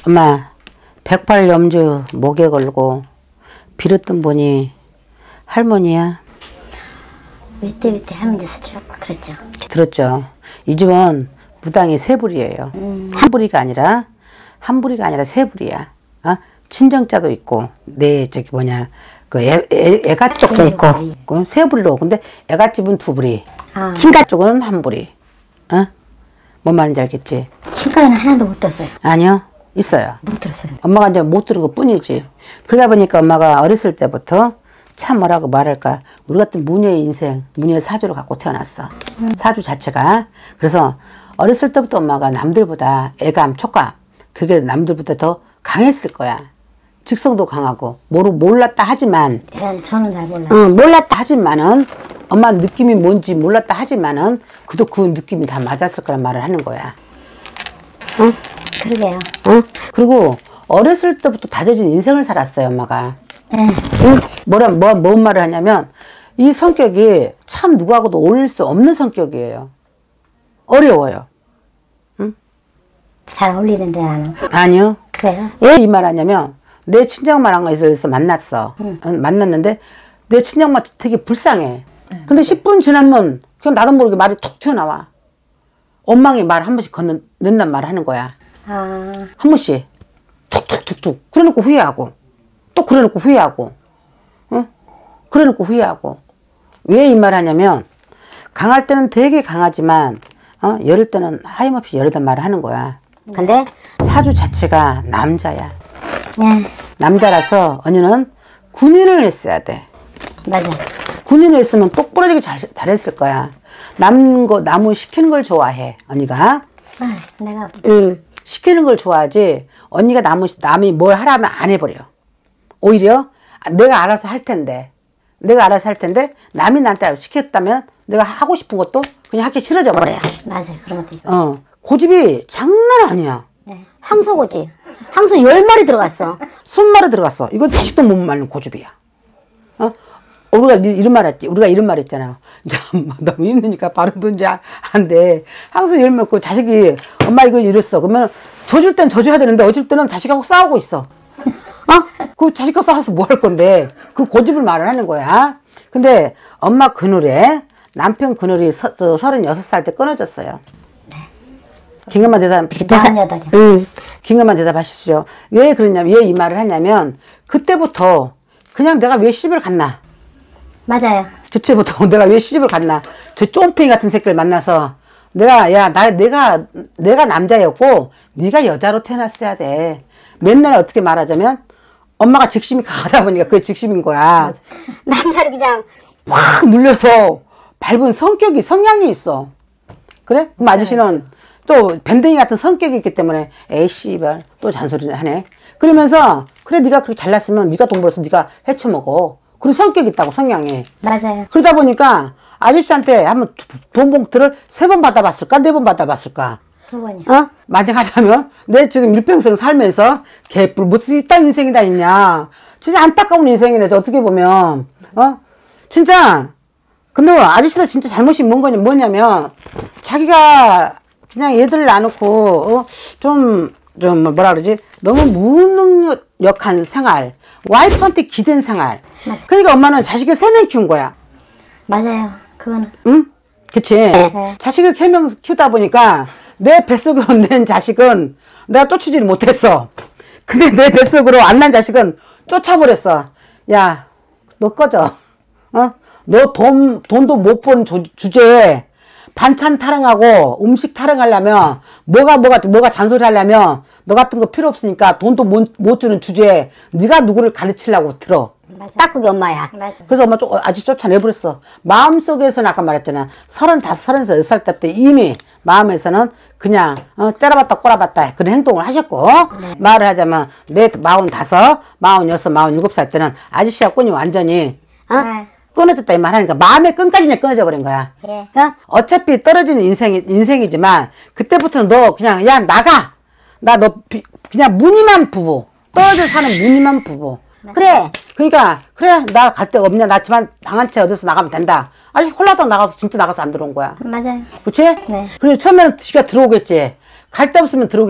엄마, 백발염주 목에 걸고 빌었던 분이 할머니야? 위태 할머니에서 쭉 그랬죠. 들었죠. 이 집은 무당이 세 부리예요. 한 부리가 아니라 세 부리야. 어? 친정자도 있고 저기 뭐냐 그 애가 쪽도 있고 세 부리로. 근데 애가 집은 두 부리, 친가 쪽은 한 부리. 어? 뭔 말인지 알겠지? 친가는 하나도 못 들었어요. 아니요, 있어요. 못 들었어요. 엄마가 이제 못 들은 것 뿐이지. 그러다 보니까 엄마가 어렸을 때부터 참 뭐라고 말할까, 우리 같은 무녀의 인생, 무녀의 사주를 갖고 태어났어. 사주 자체가. 그래서 어렸을 때부터 엄마가 남들보다 애감, 촉감, 그게 남들보다 더 강했을 거야. 직성도 강하고 몰랐다 하지만, 저는 잘 몰라요. 몰랐다 하지만은, 엄마 느낌이 뭔지 몰랐다 하지만은 그도 그 느낌이 다 맞았을 거란 말을 하는 거야. 응? 그러게요. 응? 그리고 어렸을 때부터 다져진 인생을 살았어요, 엄마가. 네. 응? 뭔 말을 하냐면, 이 성격이 참 누구하고도 어울릴 수 없는 성격이에요. 어려워요. 응? 잘 어울리는데 나는. 아니요. 그래요? 왜 이 말 하냐면, 내 친정엄마랑에서 만났어. 만났는데 내 친정엄마 되게 불쌍해. 근데 10분 지나면 그냥 나도 모르게 말이 툭 튀어나와. 엄마의 말 한 번씩 넣는 말 하는 거야. 한 번씩 툭툭툭툭 그래놓고 후회하고, 또 그래놓고 후회하고, 응? 그래놓고 후회하고. 왜 이 말 하냐면, 강할 때는 되게 강하지만 열을 때는 하염없이 열이단 말을 하는 거야. 근데 사주 자체가 남자야. 남자라서 언니는 군인을 했어야 돼. 맞아. 군인을 했으면 똑부러지게 잘했을 거야. 나무 시키는 걸 좋아해, 언니가. 내가. 시키는 걸 좋아하지, 언니가 남이 뭘 하라면 안 해버려. 오히려 내가 알아서 할 텐데, 남이 나한테 시켰다면 내가 하고 싶은 것도 그냥 하기 싫어져 버려. 맞아요. 그런 것도 있어. 고집이 장난 아니야. 네. 항소고집. 항소 10마리 들어갔어. 20마리 들어갔어. 이건 자식도 못 말리는 고집이야. 우리가 이런 말 했잖아. 너무 힘드니까 발음도 이제 안 돼. 항소 10마리 그 자식이 엄마 이거 이랬어. 그러면 져줄 땐 져줘야 되는데 어쩔 때는 자식하고 싸우고 있어. 그 자식하고 싸워서 뭐 할 건데. 그 고집을 말을 하는 거야. 근데 엄마 그늘에 남편 그늘이 36살 때 끊어졌어요. 긴급한 대답. 긴급한 대답하시죠. 왜 그러냐면, 왜 이 말을 하냐면, 그때부터 그냥 내가 왜 시집을 갔나. 맞아요. 그때부터 내가 왜 시집을 갔나. 저 쫌팽이 같은 새끼를 만나서 내가 남자였고 네가 여자로 태어났어야 돼. 맨날 어떻게 말하자면, 엄마가 직심이 강하다 보니까 그게 직심인 거야. 남자를 그냥 확 물려서 밟은 성향이 있어. 그래? 그럼 아저씨는 또 밴댕이 같은 성격이 있기 때문에 에이 씨발 또 잔소리를 하네. 그러면서 그래 네가 그렇게 잘났으면 네가 돈 벌어서 네가 헤쳐먹어. 그런 성격이 있다고, 성향이. 맞아요. 그러다 보니까 아저씨한테 한번 돈 봉투를 3번 받아봤을까 4번 받아봤을까. 2번이요. 만약 하자면 내 지금 일평생 살면서 개뿔 무슨 이딴 인생이 다 있냐. 진짜 안타까운 인생이네. 어떻게 보면 진짜. 근데 아저씨도 진짜 잘못이 뭐냐면 자기가 그냥 얘들을 놔놓고 좀 뭐라 그러지, 너무 무능력한 생활, 와이프한테 기댄 생활. 그러니까 엄마는 자식을 3명 키운 거야. 맞아요. 그거는. 응? 그치? 네. 자식을 3명 키우다 보니까 내 뱃속으로 낸 자식은 내가 쫓지를 못했어. 근데 내 뱃속으로 안 난 자식은 쫓아버렸어. 야, 너 꺼져. 너 돈도 못 번 주제에 반찬 타령하고 음식 타령하려면 뭐가 잔소리 하려면 너 같은 거 필요 없으니까 돈도 못 주는 주제에 네가 누구를 가르치려고 들어. 맞아. 딱 그게 엄마야. 맞아. 그래서 엄마 아직 쫓아내버렸어. 마음속에서는 아까 말했잖아. 36살 때 이미 마음에서는 그냥 때려봤다 꼬라봤다 그런 행동을 하셨고. 네. 말을 하자면 내 45, 46, 47살 때는 아저씨가 끈이 완전히 끊어졌다 이 말 하니까 마음의 끈까지 그냥 끊어져 버린 거야. 예. 어차피 떨어지는 인생이지만 그때부터는 너 그냥 야 나가. 나 너 그냥 무늬만 부부. 떨어져 사는 무늬만 부부. 그래. 그러니까 그래 나 갈 데가 없냐. 나 집안 방 한 채 얻어서 나가면 된다. 아직 홀라당 나가서 진짜 나가서 안 들어온 거야. 맞아요. 그치? 네. 그리고 처음에는 지가 들어오겠지. 갈 데 없으면 들어오겠지.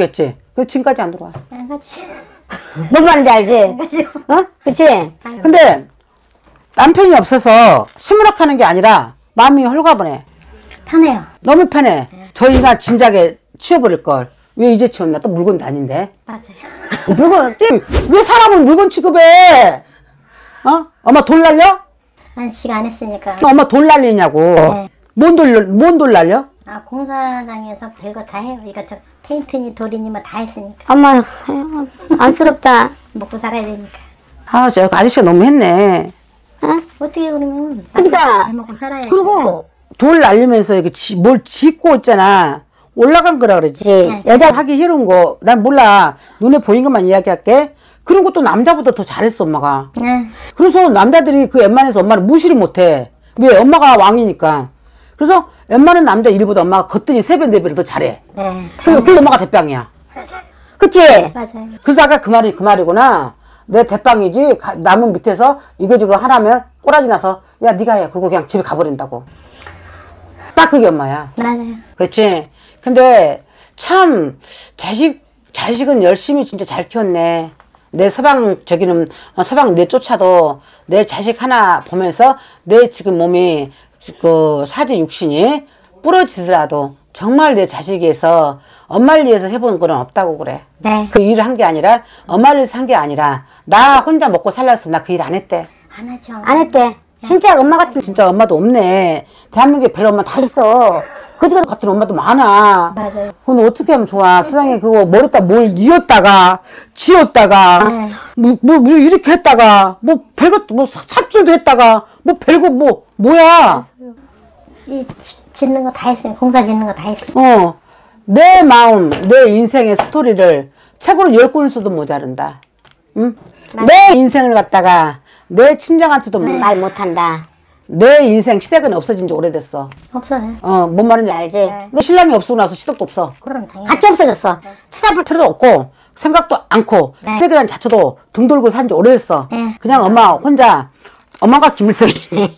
그 지금까지 안 들어와. 안 가지. 뭔 말인지 알지? 안 가지. 어? 그치? 근데 남편이 없어서 시무룩하는 게 아니라 마음이 홀가분해. 편해요. 너무 편해. 저희가 진작에 치워버릴 걸. 왜 이제 치웠나? 또 물건도 아닌데. 맞아요. 물건, 왜 사람을 물건 취급해? 어? 엄마 돌 날려? 한시간 안 했으니까. 엄마 돌 날리냐고. 네. 뭔 돌 날려? 아, 공사장에서 별거 다 해요. 이것저것 페인트니 돌이니 뭐 다 했으니까. 엄마, 안쓰럽다. 먹고 살아야 되니까. 아, 저 아저씨가 너무 했네. 어떻게 그러면. 그러니까. 잘 먹고 살아야지. 그리고, 돌 날리면서 이렇게 뭘 짓고 있잖아. 올라간 거라 그러지. 네. 여자 하기 싫은 거, 난 몰라. 눈에 보인 것만 이야기할게. 그런 것도 남자보다 더 잘했어, 엄마가. 네. 그래서 남자들이 그 웬만해서 엄마를 무시를 못해. 왜? 엄마가 왕이니까. 그래서 웬만한 남자 일보다 엄마가 거뜬히 3배, 4배를 더 잘해. 네. 그래서 엄마가 대빵이야. 그치? 맞아요. 그래서 아까 그 말이구나. 내 대빵이지. 나무 밑에서 이거저거 하나면 꼬라지 나서 야, 네가 해. 그러고 그냥 집에 가버린다고. 딱 그게 엄마야. 맞아요. 그렇지. 근데 참 자식은 열심히 진짜 잘 키웠네. 내 서방 내쫓아도 내 자식 하나 보면서 내 지금 몸이 그 사지 육신이 부러지더라도 정말 내 자식에서 엄마를 위해서 해본 거는 없다고 그래. 네. 그 일을 한 게 아니라 엄마를 위해서 한 게 아니라 나 혼자 먹고 살렸으면 나 그 일 안 했대. 안 하죠. 안 했대. 진짜 엄마 같은, 진짜 엄마도 없네. 대한민국에 별 엄마 다 있어. 그지 같은 엄마도 많아. 맞아요. 근데 어떻게 하면 좋아? 세상에 그거 머리다 뭘 이었다가 지었다가 네. 뭐 이렇게 했다가 뭐 별것 뭐 삽질도 했다가 뭐 별거 뭐야? 짓는 거 다 했어요. 공사 짓는 거 다 했어요. 내 마음, 내 인생의 스토리를 책으로 10권을 써도 모자른다. 응? 내 인생을 갖다가 내 친정한테도 말 못한다. 내 인생 시댁은 없어진 지 오래됐어. 없어요. 뭔 말인지 알지? 네. 내 신랑이 없어고 나서 시댁도 없어. 그럼 당연히. 같이 없어졌어. 쳐다볼 필요도 없고 생각도 않고 네. 시댁에 대한 자초도 등 돌고 산 지 오래됐어. 네. 그냥 엄마 혼자 엄마가 김일성이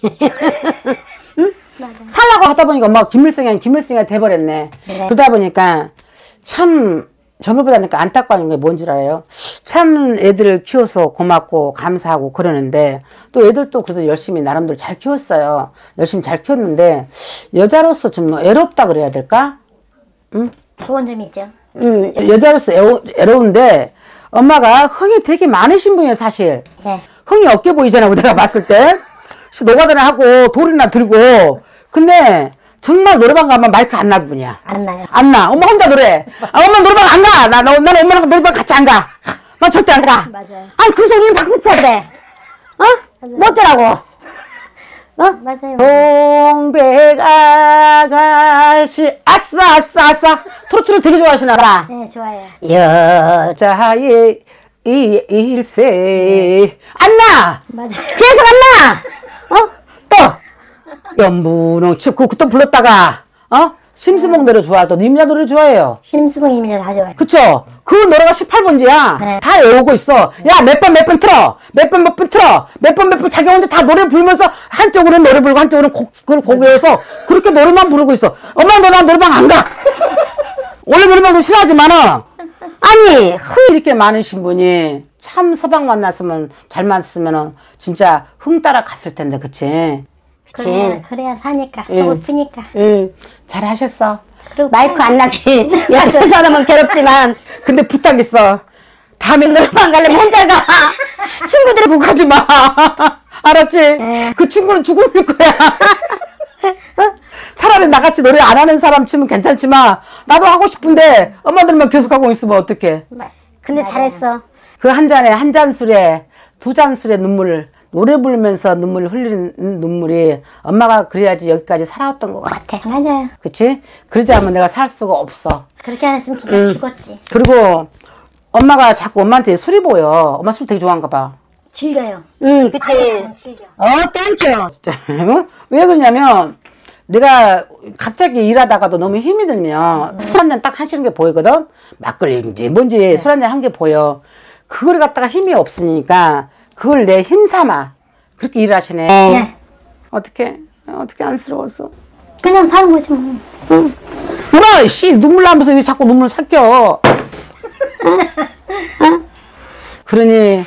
살라고 하다 보니까 엄마가 김일성이 돼버렸네. 네. 그러다 보니까 참 젊어보다니까 안타까운 게 뭔 줄 알아요? 참 애들을 키워서 고맙고 감사하고 그러는데 또 애들도 그래도 열심히 나름대로 잘 키웠어요. 열심히 잘 키웠는데 여자로서 좀 애롭다 그래야 될까? 좋은 점이 있죠. 여자로서 애로운데 엄마가 흥이 되게 많으신 분이에요, 사실. 예. 흥이 없게 보이잖아요, 내가 봤을 때. 노가다나 하고 돌이나 들고. 근데 정말 노래방 가면 마이크 안 나는 분이야. 안 나요. 안 나. 엄마 혼자 노래. 엄마 노래방 안 가. 나는 엄마랑 노래방 같이 안 가. 난 절대 안 가. 맞아야 아니, 그 소리는 박수 쳐야 돼. 뭐 어쩌라고? 맞아요. 동백 아가씨. 아싸. 트로트를 되게 좋아하시나 봐. 네, 좋아요. 여자의 일세. 안 나! 맞아요. 계속 안 나! 또! 연분홍 그또 불렀다가 심수봉 노래 좋아하고 임자 노래 좋아해요. 심수봉입니다. 다 좋아요. 그쵸? 그 노래가 18번지야. 네. 다 외우고 있어. 야, 몇 번 틀어. 몇 번 틀어. 몇 번 자기 혼자 다 노래 부르면서 한쪽으로는 노래 부르고 한쪽으로는 곡 외워서 그렇게 노래만 부르고 있어. 엄마 나 노래방 안 가. 원래 노래방도 싫어하지만은 아니 흥 이렇게 많으신 분이 참 서방 만났으면 잘 만났으면은 진짜 흥 따라 갔을 텐데 그치? 그래야 사니까. 속을 푸니까. 잘 하셨어. 그리고 마이크 안 나게. 옆에 사람은 괴롭지만. 근데 부탁 있어. 다음에 노래방 가려면 혼자 가. 친구들 보고 가지 마. 알았지? 네. 그 친구는 죽음일 거야. 차라리 나같이 노래 안 하는 사람 치면 괜찮지만 나도 하고 싶은데 엄마들만 계속 하고 있으면 어떡해. 근데 잘했어. 그 한 잔에 한 잔 술에 두 잔 술에 노래 부르면서 눈물 흘리는 눈물이 엄마가 그래야지 여기까지 살아왔던 것 같아. 맞아요. 그치? 그러지 않으면 내가 살 수가 없어. 그렇게 안 했으면 진짜 죽었지. 그리고 엄마가 자꾸 엄마한테 술이 보여. 엄마 술 되게 좋아한가 봐. 즐겨요. 그치. 즐겨. 땡큐. 왜 그러냐면 내가 갑자기 일하다가도 너무 힘이 들면 술 한잔 딱 하시는 게 보이거든. 막걸리인지 뭔지 술 한잔 한 게 보여. 그걸 갖다가 힘이 없으니까 그걸 내 힘삼아 그렇게 일하시네. 네. 어떻게 안쓰러웠어. 그냥 사는 거지 뭐. 뭐라 씨 눈물 나면서 왜 자꾸 눈물 삭혀. 그러니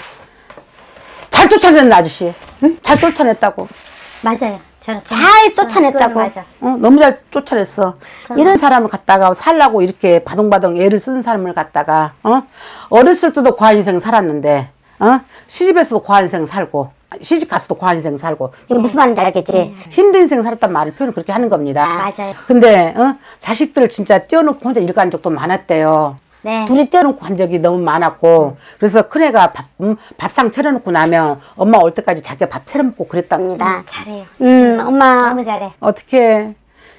잘 쫓아냈네 아저씨. 응? 잘 쫓아냈다고. 맞아요. 저는 잘 쫓아냈다고. 맞아. 너무 잘 쫓아냈어. 이런 사람을 갖다가 살라고 이렇게 바동바동 애를 쓰는 사람을 갖다가 어렸을 때도 과한 인생 살았는데 시집에서도 과한 인생 살고 시집 가서도 과한 인생 살고 이게 무슨 말인지 알겠지? 힘든 인생 살았단 말을 표현을 그렇게 하는 겁니다. 맞아요. 근데 자식들을 진짜 떼어놓고 혼자 일 간 적도 많았대요. 네. 둘이 떼어놓고 한 적이 너무 많았고 그래서 큰애가 밥상 차려놓고 나면 엄마 올 때까지 자기가 밥 차려먹고 그랬답니다. 잘해요. 엄마. 너무 잘해. 어떻게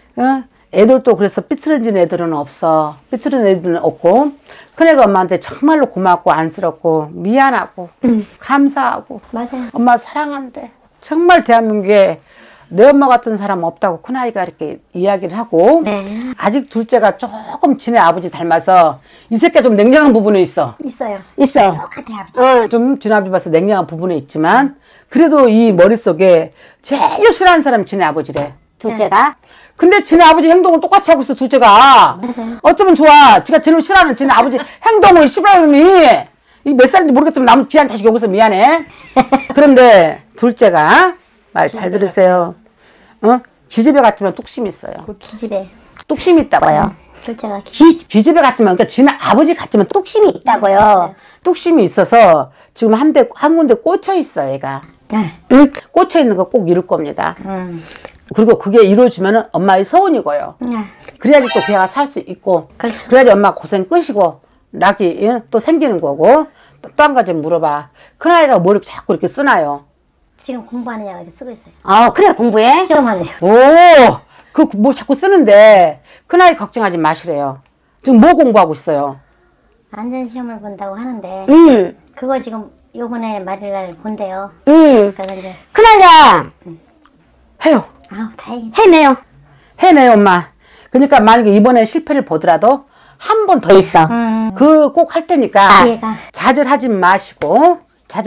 애들도 그래서 삐뚤어진 애들은 없어. 삐뚤어진 애들은 없고 큰애가 엄마한테 정말로 고맙고 안쓰럽고 미안하고 감사하고 맞아요. 엄마 사랑한대. 정말 대한민국에 내 엄마 같은 사람 없다고 큰아이가 이렇게 이야기를 하고 네. 아직 둘째가 조금 지네 아버지 닮아서 이 새끼가 좀 냉정한 부분에 있어. 있어요. 있어. 똑같아요, 아버지. 좀 지네 아버지 봐서 냉정한 부분에 있지만 그래도 이 머릿속에 제일 싫어하는 사람이 지네 아버지래. 둘째가. 근데 지네 아버지 행동을 똑같이 하고 있어 둘째가. 어쩌면 좋아. 지가 제일 싫어하는 지네 아버지 행동을 씨발놈이 이 몇 살인지 모르겠지만 남 귀한 자식이 여기서 미안해. 그런데 둘째가 말 잘 들으세요. 기집애 같지만 뚝심이 있어요. 그 기집애. 뚝심이 있다고요. 둘째가 기집애 같지만 그러니까 지네 아버지 같지만 뚝심이 있다고요. 뚝심이 있어서 지금 한 군데 꽂혀 있어 얘가. 응? 꽂혀 있는 거 꼭 이룰 겁니다. 그리고 그게 이루어지면은 엄마의 소원이고요. 그래야지 또 걔가 살 수 있고, 그렇죠. 그래야지 엄마 고생 끝이고, 낙이 또 생기는 거고, 또 한 가지 물어봐. 큰아이가 뭐 이렇게 자꾸 이렇게 쓰나요? 지금 공부하느냐고 이렇게 쓰고 있어요. 그래, 공부해? 시험하네요. 오! 뭐 자꾸 쓰는데, 큰아이 걱정하지 마시래요. 지금 뭐 공부하고 있어요? 안전시험을 본다고 하는데, 그거 지금 요번에 말일날 본대요. 그래서 이제, 큰아이가 해요. 아우, 다행이네. 해내요. 해내, 엄마. 그러니까 만약에 이번에 실패를 보더라도 한 번 더 있어. 그 꼭 할 테니까 기회가. 좌절하지 마시고,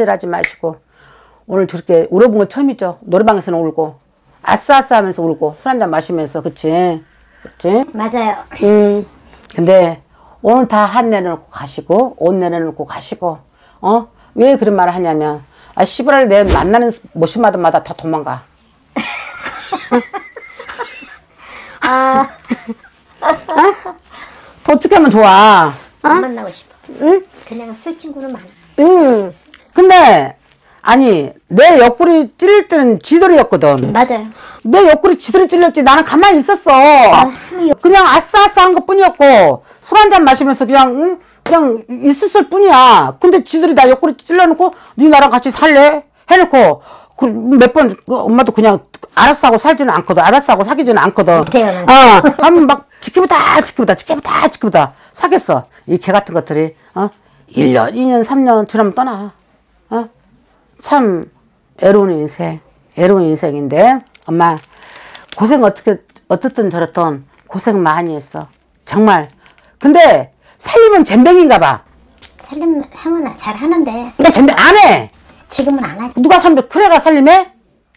오늘 저렇게 울어본 건 처음이죠. 노래방에서는 울고, 아싸아싸 하면서 울고, 술 한잔 마시면서, 그치? 맞아요. 근데 오늘 다 한 내려놓고 가시고, 옷 내려놓고 가시고, 왜 그런 말을 하냐면, 씨부랄 내 만나는 모시마다마다 다 도망가. 어떻게 하면 좋아? 안 만나고 싶어. 응? 그냥 술 친구는 많아. 근데 아니 내 옆구리 찔릴 때는 지돌이었거든. 맞아요. 내 옆구리 지돌이 찔렸지. 나는 가만히 있었어. 그냥 아싸아싸 한 것 뿐이었고 술 한잔 마시면서 그냥 있었을 뿐이야. 근데 지들이 나 옆구리 찔러놓고 네 나랑 같이 살래? 해놓고 몇 번 엄마도 그냥 알았어 하고 살지는 않거든. 알았어 하고 사귀지는 않거든. 하면 막 지키부다 사귀었어. 이 개 같은 것들이 1년 2년 3년 지나면 떠나. 참 애로운 인생인데 엄마 고생 어떻든 저렇든 고생 많이 했어. 정말. 근데 살림은 잼병인가 봐. 살림 하면 잘 하는데 근데 잼병 안 해. 지금은 안 하지. 누가 살면 큰애가 살림해?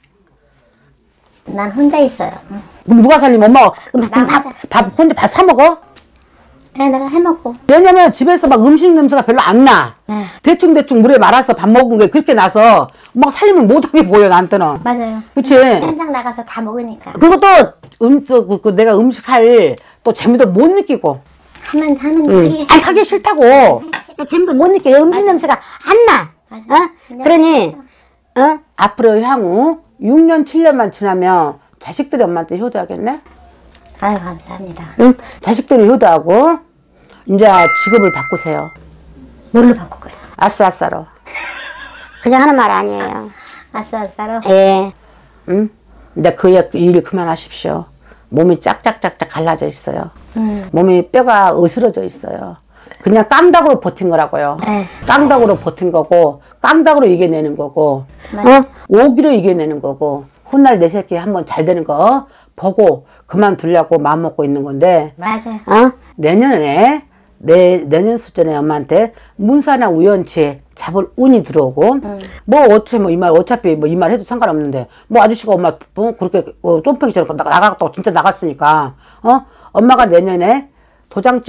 난 혼자 있어요. 그럼 누가 살림? 엄마가 나 혼자 밥 사 먹어? 네, 내가 해먹고. 왜냐면 집에서 막 음식 냄새가 별로 안 나. 네. 대충 물에 말아서 밥 먹은 게 그렇게 나서 막 살림을 못하게 보여 나한테는. 맞아요. 그치? 현장 나가서 다 먹으니까. 그리고 또 내가 음식할 또 재미도 못 느끼고. 하면 하기 싫다고. 재미도 못 느껴. 음식 냄새가 안 나. 그러니 앞으로 향후 6년 7년만 지나면 자식들이 엄마한테 효도하겠네? 아유, 감사합니다. 응? 자식들이 효도하고 이제 직업을 바꾸세요. 뭘로 바꿀 거야? 아싸아싸로. 그냥 하는 말 아니에요. 아싸아싸로? 예. 응? 이제 그 일 그만하십시오. 몸이 짝짝짝짝 갈라져 있어요. 몸이 뼈가 으스러져 있어요. 그냥 깡닭으로 버틴 거라고요. 네. 깡닭으로 버틴 거고 깡닭으로 이겨내는 거고 오기로 이겨내는 거고 훗날 내 새끼 한번 잘 되는 거 보고 그만두려고 마음먹고 있는 건데 맞아요. 내년에 내년 수전에 엄마한테 문사나 우연치 잡을 운이 들어오고 어차피 이 말 해도 상관없는데 아저씨가 엄마 그렇게 쫌팽이처럼 나갔다고 진짜 나갔으니까 엄마가 내년에 도장 찍을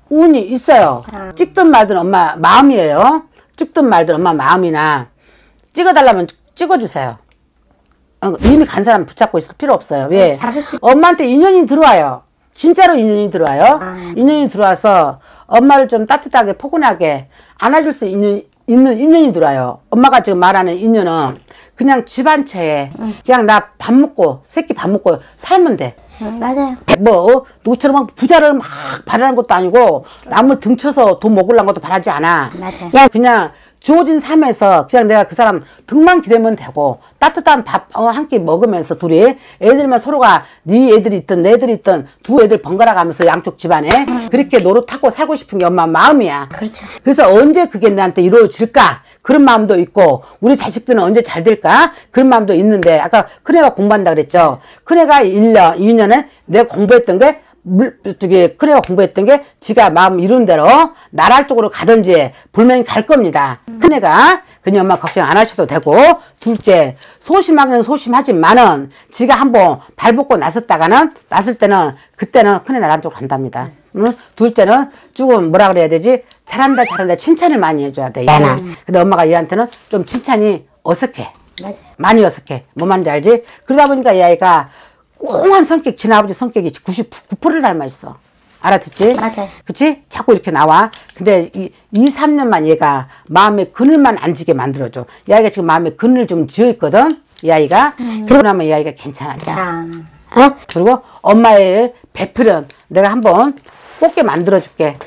운이 있어요. 찍든 말든 엄마 마음이에요. 찍든 말든 엄마 마음이나 찍어달라면 찍어주세요. 이미 간 사람 붙잡고 있을 필요 없어요. 왜? 엄마한테 인연이 들어와요. 진짜로 인연이 들어와요. 인연이 들어와서 엄마를 좀 따뜻하게 포근하게 안아줄 수 있는 인연이 들어와요. 엄마가 지금 말하는 인연은 그냥 집 한 채에 그냥 나 밥 먹고 새끼 밥 먹고 살면 돼. 맞아요. 뭐 누구처럼 막 부자를 막 바라는 것도 아니고 남을 등쳐서 돈 먹으려는 것도 바라지 않아. 맞아요. 야, 그냥 주어진 삶에서 그냥 내가 그 사람 등만 기대면 되고 따뜻한 밥 한 끼 먹으면서 둘이 애들만 서로가 네 애들이 있든 내 애들이 있든 두 애들 번갈아 가면서 양쪽 집안에 그렇게 노릇하고 살고 싶은 게 엄마 마음이야. 그렇죠. 그래서 언제 그게 나한테 이루어질까 그런 마음도 있고 우리 자식들은 언제 잘 될까 그런 마음도 있는데 아까 큰애가 공부한다 그랬죠. 큰애가 1년 2년에 내가 공부했던 게 큰애가 공부했던 게 지가 마음 이룬 대로 나랄 쪽으로 가든지 분명히 갈 겁니다. 큰애가 그니 엄마 걱정 안 하셔도 되고 둘째 소심하기는 소심하지만은 지가 한번 발벗고 났을 때는 그때는 큰애 나랄 쪽으로 간답니다. 둘째는 조금 뭐라 그래야 되지? 잘한다 칭찬을 많이 해줘야 돼. 근데 엄마가 얘한테는 좀 칭찬이 어색해. 많이 어색해. 뭐 말인지 알지? 그러다 보니까 이 아이가 꽁한 성격, 지아버지 성격이 99%를 닮아 있어. 알아듣지? 맞아요. 그치? 자꾸 이렇게 나와. 근데 2-3년만 얘가 마음에 그늘만 안 지게 만들어줘. 이 아이가 지금 마음에 그늘 좀 지어 있거든? 이 아이가. 그러고 나면 이 아이가 괜찮아져. 그리고 엄마의 배필은 내가 한번 꽂게 만들어줄게.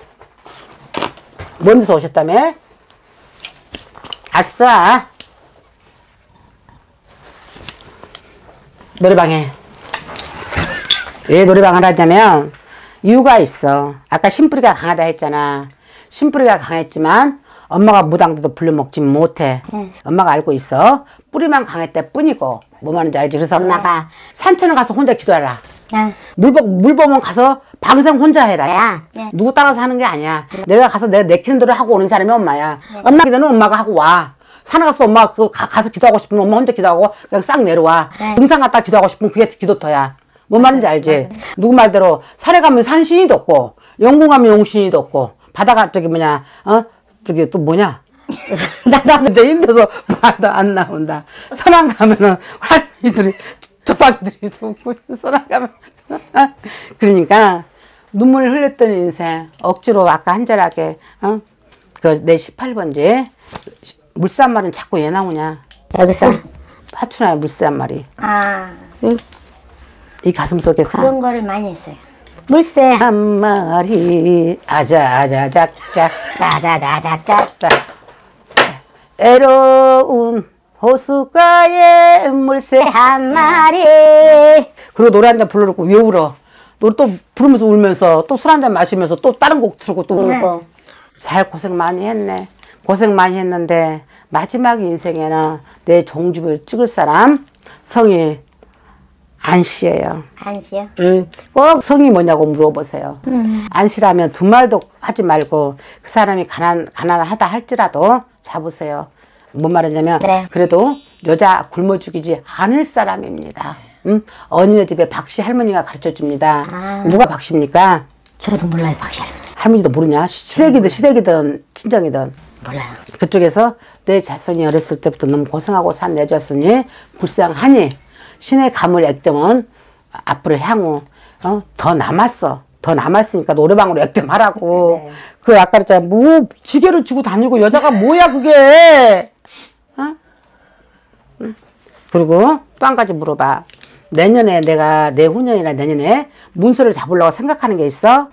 먼 데서 오셨다며? 아싸! 노래방에. 왜 노래방을 하냐면 이유가 있어. 아까 심부리가 강하다 했잖아. 심부리가 강했지만 엄마가 무당도도 불려먹지 못해. 엄마가 알고 있어. 뿌리만 강했을 뿐이고 뭐 말인지 알지? 그래서 엄마가 산천을 가서 혼자 기도하라. 물범은 가서 방생 혼자 해라. 누구 따라서 하는 게 아니야. 내가 가서 내가 내키는 대로 하고 오는 사람이 엄마야. 엄마 기도는 엄마가 하고 와. 산에 가서 엄마 가서 기도하고 싶으면 엄마 혼자 기도하고 그냥 싹 내려와. 등산 갔다 기도하고 싶으면 그게 기도터야. 뭔 말인지 알지? 누구 말대로 산에 가면 산신이도 없고 영궁 가면 용신이도 없고 바다가 저기 뭐냐 저기 또 뭐냐 나도 이제 힘들어서 말도 안 나온다. 선안 가면은 할머니들이 조상들이 없고 선안 가면 그러니까 눈물을 흘렸던 인생 억지로 아까 한절하게 그 내 18번지 물새 한 마리는 자꾸 얘 나오냐 여기서 파추나야 물새 한 마리. 응? 이 가슴 속에서 그런 거를 많이 했어요. 물새 한 마리 아자아자작작 짜자자자자 애로운 호숫가에 물새 한 마리 그리고 노래 한 잔 불러놓고 왜 울어? 노래 또 부르면서 울면서 또 술 한 잔 마시면서 또 다른 곡 틀고 또 울고 잘 고생 많이 했네. 고생 많이 했는데 마지막 인생에는 내 종집을 찍을 사람 성이 안씨예요. 안씨요? 꼭 성이 뭐냐고 물어보세요. 안씨라면 두 말도 하지 말고 그 사람이 가난하다 할지라도 잡으세요. 뭔 말이냐면 그래도 여자 굶어 죽이지 않을 사람입니다. 어린애 집에 박씨 할머니가 가르쳐 줍니다. 누가 박씨입니까? 저도 몰라요 박씨 할머니도 모르냐? 시댁이든 친정이든 몰라요. 그쪽에서 내 자손이 어렸을 때부터 너무 고생하고 산 내줬으니 불쌍하니 신의 감을 액땜은 앞으로 향후 더 남았어. 더 남았으니까 노래방으로 액땜하라고. 그 아까 그랬잖아. 뭐 지게를 쥐고 다니고 여자가 뭐야 그게. 그리고 또 한 가지 물어봐. 내년에 내가 내후년이나 내년에 문서를 잡으려고 생각하는 게 있어?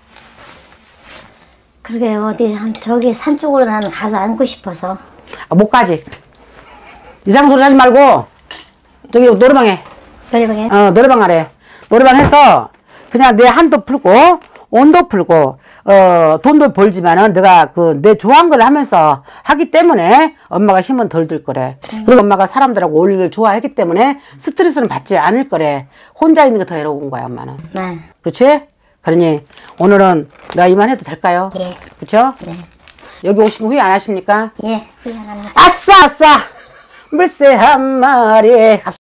그러게 어디 저기 산 쪽으로 나는 가서 앉고 싶어서. 못 가지. 이상한 소리 하지 말고 저기 노래방에. 노래방에? 노래방 하래. 노래방 해서 그냥 내 한도 풀고 온도 풀고 돈도 벌지만은 내가 내 좋아하는 걸 하면서 하기 때문에 엄마가 힘은 덜 들 거래. 그리고 엄마가 사람들하고 어울리를 좋아했기 때문에 스트레스는 받지 않을 거래. 혼자 있는 게 더 외로운 거야 엄마는. 네. 그렇지? 그러니 오늘은 내가 이만해도 될까요? 예. 그렇죠? 네. 여기 오신 거 후회 안 하십니까? 예, 후회 안 합니다. 아싸 물새 한 마리